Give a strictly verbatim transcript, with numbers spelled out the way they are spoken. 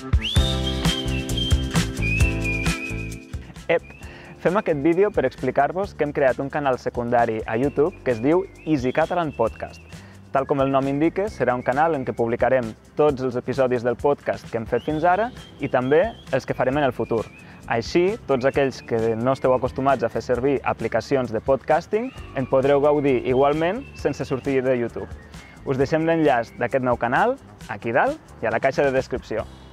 Ep! Fem aquest vídeo per explicar-vos que hem creat un canal secundari a YouTube que es diu Easy Catalan Podcast. Tal com el nom indica, serà un canal en què publicarem tots els episodis del podcast que hem fet fins ara i també els que farem en el futur. Així, tots aquells que no esteu acostumats a fer servir aplicacions de podcasting en podreu gaudir igualment sense sortir de YouTube. Us deixem l'enllaç d'aquest nou canal aquí dalt i a la caixa de descripció.